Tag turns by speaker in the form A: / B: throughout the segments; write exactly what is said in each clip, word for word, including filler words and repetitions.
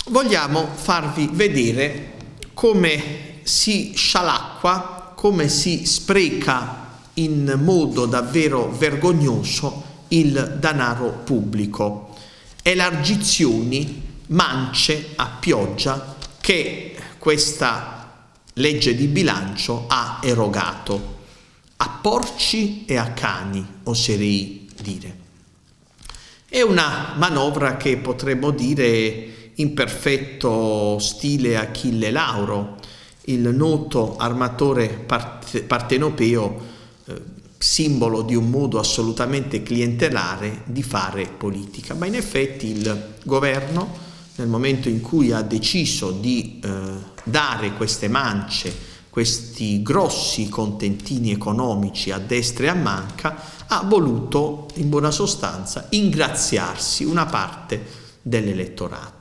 A: vogliamo farvi vedere come si scialacqua, come si spreca in modo davvero vergognoso il denaro pubblico. Elargizioni, mance a pioggia che questa legge di bilancio ha erogato a porci e a cani, oserei dire. È una manovra che potremmo dire in perfetto stile Achille Lauro, il noto armatore part- partenopeo, eh, simbolo di un modo assolutamente clientelare di fare politica. Ma in effetti il governo, nel momento in cui ha deciso di eh, dare queste mance, questi grossi contentini economici a destra e a manca, ha voluto in buona sostanza ingraziarsi una parte dell'elettorato.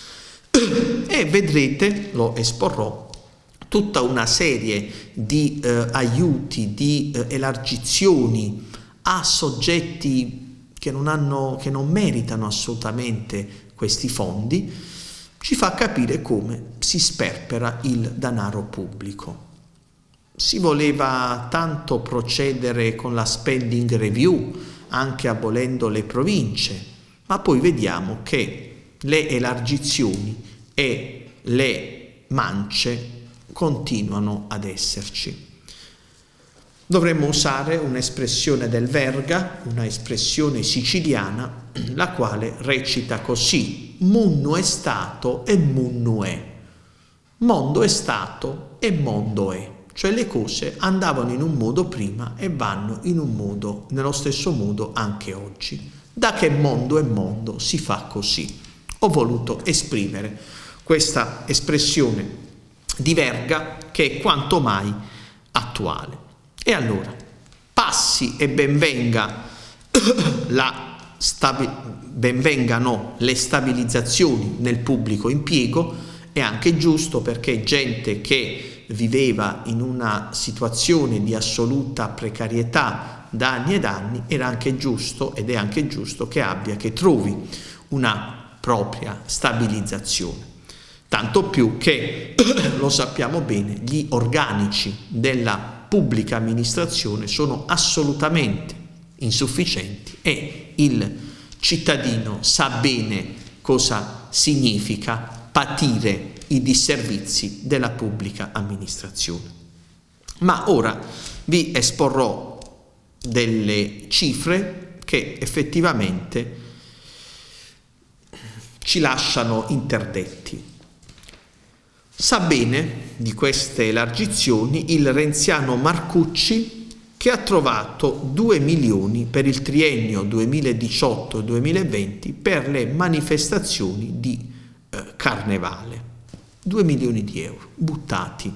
A: E vedrete, lo esporrò, tutta una serie di eh, aiuti, di eh, elargizioni a soggetti che non hanno, che non meritano assolutamente questi fondi, ci fa capire come si sperpera il denaro pubblico. Si voleva tanto procedere con la spending review, anche abolendo le province, ma poi vediamo che le elargizioni e le mance continuano ad esserci. Dovremmo usare un'espressione del Verga, una espressione siciliana, la quale recita così: munno è stato e munno è. Mondo è stato e mondo è. Cioè le cose andavano in un modo prima e vanno in un modo, nello stesso modo anche oggi. Da che mondo è mondo si fa così. Ho voluto esprimere questa espressione di Verga che è quanto mai attuale. E allora, passi e benvenga la stabi- benvengano le stabilizzazioni nel pubblico impiego. È anche giusto, perché gente che viveva in una situazione di assoluta precarietà da anni ed anni, era anche giusto ed è anche giusto che abbia, che trovi una propria stabilizzazione. Tanto più che, lo sappiamo bene, gli organici della pubblica amministrazione sono assolutamente insufficienti e il cittadino sa bene cosa significa patire i disservizi della pubblica amministrazione. Ma ora vi esporrò delle cifre che effettivamente ci lasciano interdetti. Sa bene di queste elargizioni il renziano Marcucci, che ha trovato due milioni per il triennio duemiladiciotto duemilaventi per le manifestazioni di eh, carnevale. due milioni di euro buttati.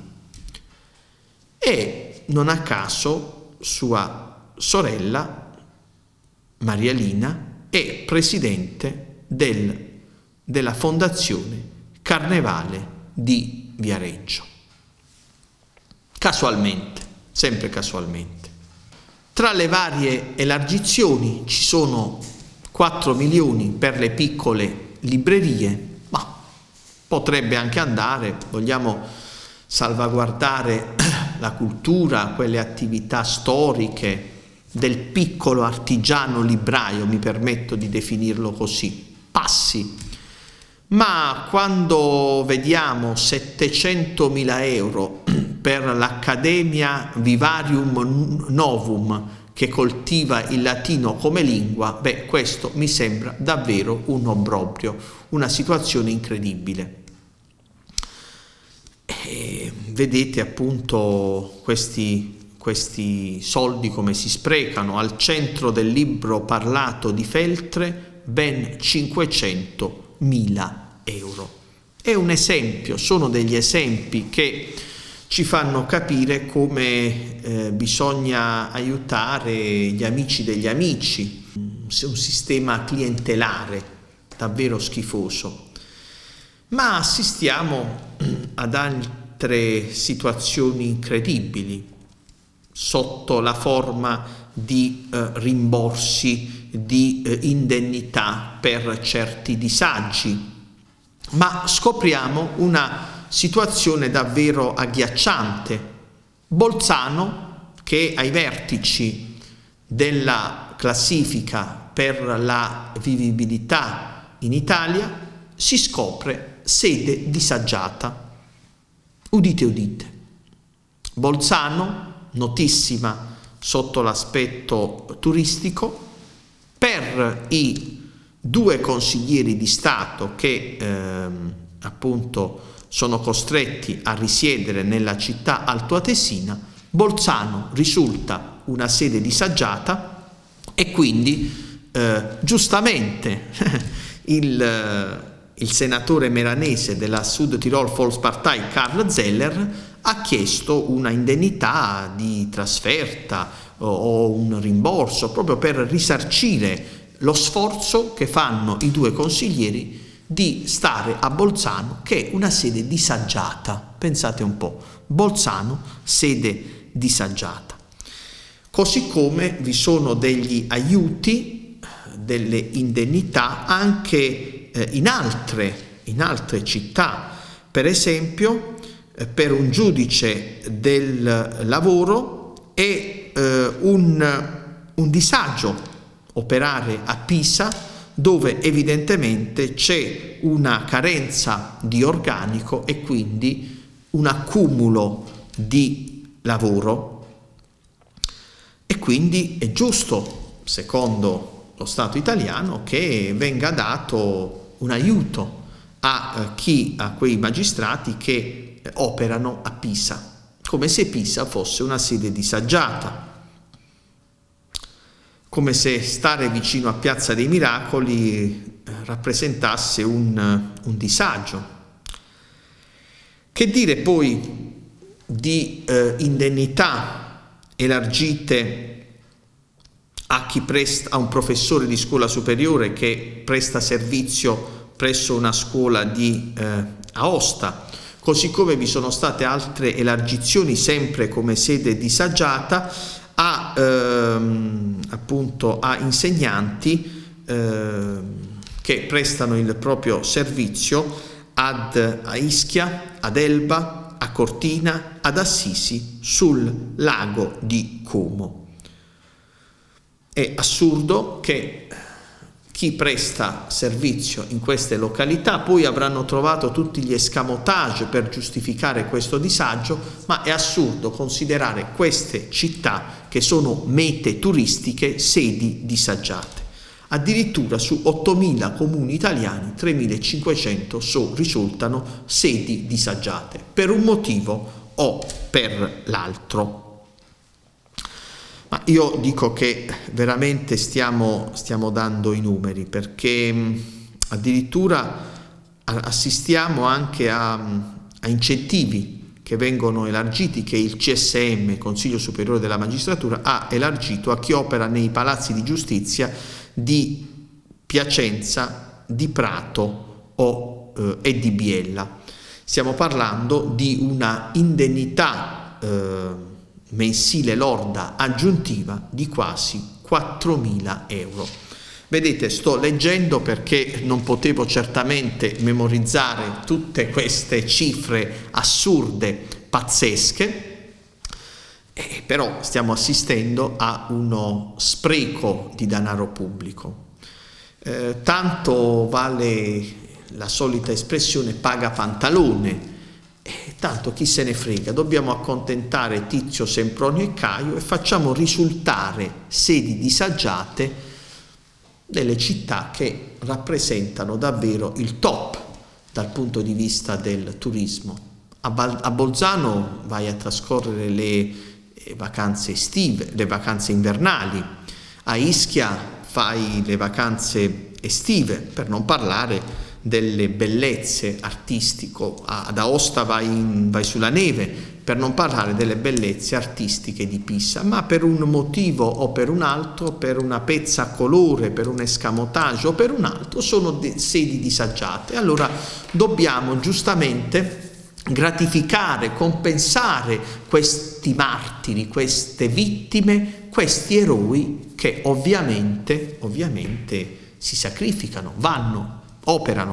A: E non a caso sua sorella Maria Lina è presidente del, della fondazione Carnevale di Viareggio. Casualmente, sempre casualmente. Tra le varie elargizioni ci sono quattro milioni per le piccole librerie, ma potrebbe anche andare, vogliamo salvaguardare la cultura, quelle attività storiche del piccolo artigiano libraio, mi permetto di definirlo così, passi. Ma quando vediamo settecentomila euro per l'Accademia Vivarium Novum, che coltiva il latino come lingua, beh, questo mi sembra davvero un obbrobrio, una situazione incredibile. E vedete appunto questi, questi soldi come si sprecano. Al centro del libro parlato di Feltre ben cinquecentomila euro. È un esempio, sono degli esempi che ci fanno capire come eh, bisogna aiutare gli amici degli amici, un sistema clientelare davvero schifoso. Ma assistiamo ad altre situazioni incredibili sotto la forma di eh, rimborsi, di eh, indennità per certi disagi. ma scopriamo una situazione davvero agghiacciante. Bolzano, che è ai vertici della classifica per la vivibilità in Italia, si scopre sede disagiata. Udite, udite. Bolzano, notissima sotto l'aspetto turistico, per i due consiglieri di Stato che ehm, appunto sono costretti a risiedere nella città altoatesina, Bolzano risulta una sede disagiata e quindi eh, giustamente il, il senatore meranese della Südtirol Volkspartei Karl Zeller ha chiesto una indennità di trasferta o, o un rimborso proprio per risarcire lo sforzo che fanno i due consiglieri di stare a Bolzano, che è una sede disagiata. Pensate un po', Bolzano, sede disagiata. Così come vi sono degli aiuti, delle indennità anche eh, in altre, in altre città. Per esempio, eh, per un giudice del lavoro è eh, un, un disagio operare a Pisa, dove evidentemente c'è una carenza di organico e quindi un accumulo di lavoro, e quindi è giusto, secondo lo Stato italiano, che venga dato un aiuto a chi, a quei magistrati che operano a Pisa, come se Pisa fosse una sede disagiata, come se stare vicino a Piazza dei Miracoli rappresentasse un, un disagio. Che dire poi di eh, indennità elargite a chi presta, a un professore di scuola superiore che presta servizio presso una scuola di eh, Aosta, così come vi sono state altre elargizioni sempre come sede disagiata a ehm, appunto a insegnanti ehm, che prestano il proprio servizio ad a Ischia, ad Elba, a Cortina, ad Assisi, sul lago di Como. È assurdo che chi presta servizio in queste località poi avranno trovato tutti gli escamotage per giustificare questo disagio, ma è assurdo considerare queste città, che sono mete turistiche, sedi disagiate. Addirittura su ottomila comuni italiani, tremilacinquecento so, risultano sedi disagiate, per un motivo o per l'altro. Ma io dico che veramente stiamo, stiamo dando i numeri, perché mh, addirittura assistiamo anche a, a incentivi che vengono elargiti, che il C S M, Consiglio Superiore della Magistratura, ha elargito a chi opera nei palazzi di giustizia di Piacenza, di Prato o, eh, e di Biella. Stiamo parlando di una indennità eh, mensile lorda aggiuntiva di quasi quattromila euro. Vedete, sto leggendo perché non potevo certamente memorizzare tutte queste cifre assurde, pazzesche, eh, però stiamo assistendo a uno spreco di denaro pubblico. Eh, tanto vale la solita espressione paga pantalone. Eh, tanto chi se ne frega, dobbiamo accontentare Tizio, Sempronio e Caio e facciamo risultare sedi disagiate delle città che rappresentano davvero il top dal punto di vista del turismo. A, Bal- a Bolzano vai a trascorrere le eh, vacanze estive, le vacanze invernali, a Ischia fai le vacanze estive, per non parlare delle bellezze artistico, ad Aosta vai, in, vai sulla neve, per non parlare delle bellezze artistiche di Pisa, ma per un motivo o per un altro, per una pezza a colore, per un escamotage o per un altro, sono de- sedi disagiate. Allora dobbiamo giustamente gratificare, compensare questi martiri, queste vittime, questi eroi che ovviamente, ovviamente si sacrificano, vanno, operano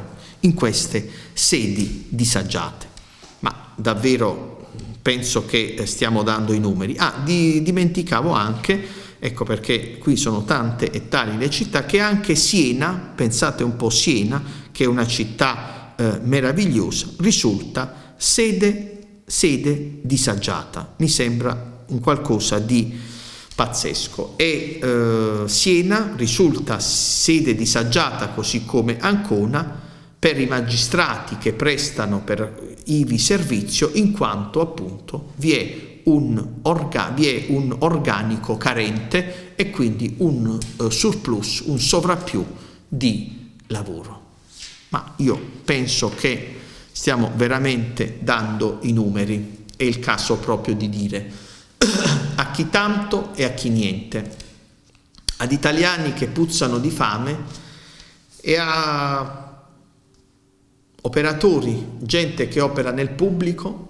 A: in queste sedi disagiate. Ma davvero penso che stiamo dando i numeri. Ah, di, dimenticavo anche, ecco perché qui sono tante e tali le città, che anche Siena, pensate un po' Siena, che è una città eh, meravigliosa, risulta sede, sede disagiata. Mi sembra un qualcosa di pazzesco. E eh, Siena risulta sede disagiata, così come Ancona, per i magistrati che prestano per ivi servizio, in quanto appunto vi è un, orga, vi è un organico carente e quindi un uh, surplus, un sovrappiù di lavoro. Ma io penso che stiamo veramente dando i numeri, è il caso proprio di dire a chi tanto e a chi niente, ad italiani che puzzano di fame e a operatori, gente che opera nel pubblico,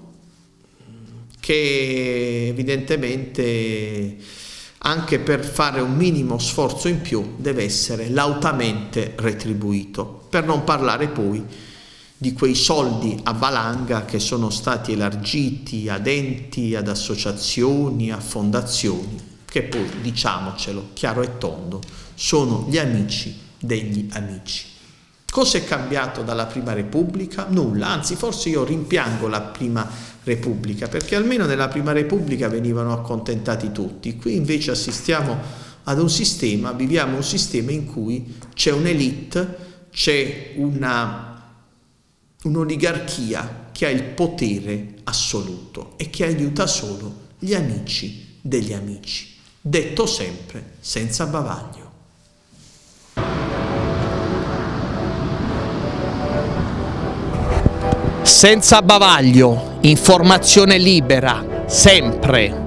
A: che evidentemente anche per fare un minimo sforzo in più deve essere lautamente retribuito, per non parlare poi di quei soldi a valanga che sono stati elargiti ad enti, ad associazioni, a fondazioni, che poi, diciamocelo chiaro e tondo, sono gli amici degli amici. Cosa è cambiato dalla Prima Repubblica? Nulla, anzi forse io rimpiango la Prima Repubblica, perché almeno nella Prima Repubblica venivano accontentati tutti. Qui invece assistiamo ad un sistema, viviamo un sistema in cui c'è un'elite, c'è una un'oligarchia che ha il potere assoluto e che aiuta solo gli amici degli amici. Detto sempre senza bavaglio. Senza bavaglio, informazione libera, sempre.